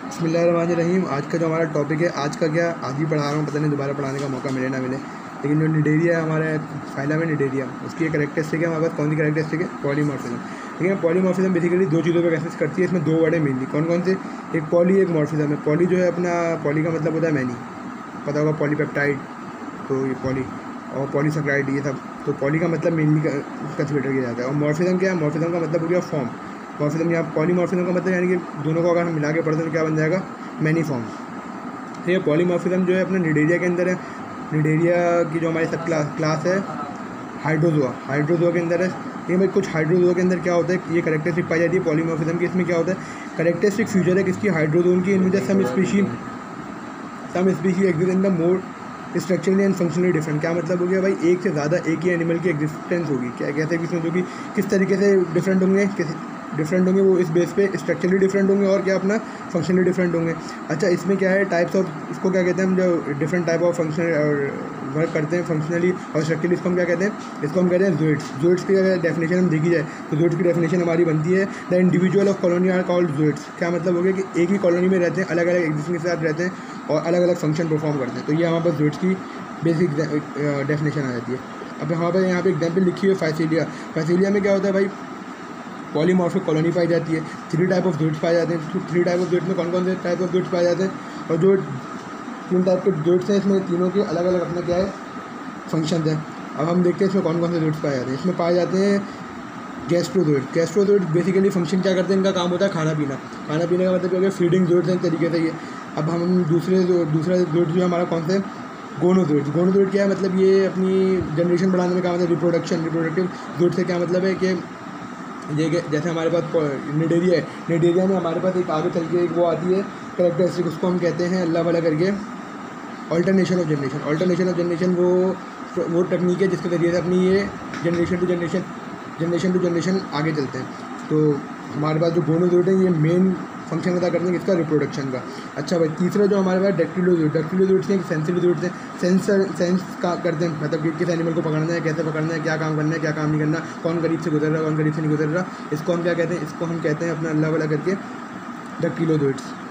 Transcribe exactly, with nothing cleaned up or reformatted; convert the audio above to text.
बिस्मिल्लाहिर्रहमानिर्रहीम। आज का जो हमारा टॉपिक है, आज का क्या आज ही पढ़ा रहा हूँ, पता नहीं दोबारा पढ़ाने का मौका मिले ना मिले, लेकिन जो निडेरिया है हमारे फाइलम में निडेरिया, उसकी एक कैरेक्टरिस्टिक है हमारे पास। कौन सी कैरेक्टरिस्टिक है? पॉलीमॉर्फिज्म। ठीक है, पॉलीमॉर्फिज्म बेसिकली दो चीज़ों पर एक्सेस करती है। इसमें दो वर्ड है मेनली। कौन कौन से? एक पॉली, एक मॉर्फिज्म है। पॉली जो है अपना, पॉली का मतलब होता है मैनी, पता होगा पॉलीपेप्टाइड, तो ये पॉली और पॉलीसेकेराइड, ये सब। तो पॉली का मतलब मेनली कंसिडर किया जाता है। और मॉर्फिज्म क्या है? मॉर्फिज्म का मतलब हो गया फॉर्म। मॉर्फिज्म यहाँ पॉलीमॉर्फिज्म का मतलब यानी कि दोनों को अगर हम मिला के पढ़ते हैं तो क्या बन जाएगा? Many forms. तो ये पॉलीमॉर्फिज्म जो है अपना निडेरिया के अंदर है। निडेरिया की जो हमारी सब क्लास क्लास है हाइड्रोजोआ, हाइड्रोजोआ के अंदर है। ये भाई कुछ हाइड्रोजोआ के अंदर क्या होता है, ये कैरेक्टरिस्टिक पाई जाती है पॉलीमॉर्फिज्म की। इसमें क्या होता है? कैरेक्टरिस्टिक फीचर है किसकी? हाइड्रोजोन की। इनमें some species some species exist in the more structurally and functionally different. क्या मतलब हो गया भाई? एक से ज़्यादा एक ही एनिमल की एग्जिस्टेंस होगी। क्या कहते हैं इसमें, जो कि किस तरीके से डिफरेंट होंगे, किस डिफरेंट होंगे वो इस बेस पे स्ट्रक्चरली डिफरेंट होंगे और क्या अपना फंक्शनली डिफरेंट होंगे। अच्छा, इसमें क्या है? टाइप्स ऑफ, इसको क्या कहते हैं हम, जो डिफरेंट टाइप ऑफ फंक्शनल और वर्क करते हैं फंक्शनली और स्ट्रक्चरली, इसको हम क्या कहते हैं? इसको हम कहते हैं ज़ूइड्स। ज़ूइड्स की अगर डेफिनेशन हम देखी जाए तो ज़ूइड्स की डेफिनेशन हमारी बनती है, the individual of colony are called zooids. क्या मतलब हो गया कि एक ही कॉलोनी में रहते हैं, अलग अलग एग्जिस्टिंग के साथ रहते हैं और अलग अलग फंक्शन परफॉर्म करते हैं। तो ये हमारे पास ज़ूइड्स की बेसिक डेफिनेशन आ जाती है। अब हमारे पास यहाँ पे एग्जाम्पल लिखी है फाइसीलिया। फाइसीलिया में क्या होता है भाई? पॉलीमॉर्फिक कॉलोनी पाई जाती है। थ्री टाइप ऑफ ज़ूइड्स पाए जाते हैं। थ्री टाइप ऑफ ज़ूइड्स में कौन कौन से टाइप ऑफ ज़ूइड्स पाए जाते हैं? और जो तीन टाइप के ज़ूइड्स हैं, इसमें तीनों के अलग अलग अपना क्या है? फंक्शन है। अब हम देखते हैं इसमें कौन कौन से ज़ूइड्स पाए जाते हैं। इसमें पाए जाते हैं गैस्ट्रोज़ोइड। गैस्ट्रोज़ोइड बेसिकली फंक्शन क्या करते हैं? इनका काम होता है खाना पीना। खाना पीने का मतलब क्या हो गया? फीडिंग ज़ूइड्स हैं एक तरीके से ये। अब हम दूसरे दूसरा ज़ूइड जो है हमारा कौन से? गोनोज़ोइड। गोनोज़ोइड क्या है? मतलब ये अपनी जनरेशन बढ़ाने में काम आता है, रिप्रोडक्शन। रिप्रोडक्टिव ज़ूइड से क्या मतलब है कि ये जैसे हमारे पास निडेरिया है, निडेरिया में हमारे पास एक आगे चल के एक वो आती है कैरेक्टरिस्टिक, उसको हम कहते हैं अल्लाह वाला करके alternation of generation. Alternation of generation वो वो टेक्निक है जिसके जरिए से अपनी ये generation to generation generation to generation आगे चलते हैं। तो हमारे पास जो गोनोज़ोइड है ये मेन फंक्शन अदा करते हैं इसका, रिप्रोडक्शन का। अच्छा भाई, तीसरा जो हमारे पास डेक्टिलोज़ोइड। डेक्टिलोज़ोइड्स हैं सेंसिटिव ज़ोइड्स हैं, सेंसर सेंस का करते हैं, मतलब कि किस एनिमल को पकड़ना है, कैसे पकड़ना है, क्या काम करना है, क्या काम नहीं करना, कौन करीब से गुजर रहा है, कौन करीब से नहीं गुजर रहा। इसको हम क्या कहते हैं? इसको हम कहते हैं अपना अल्लाह वाला करके डेक्टिलोज़ोइड्स।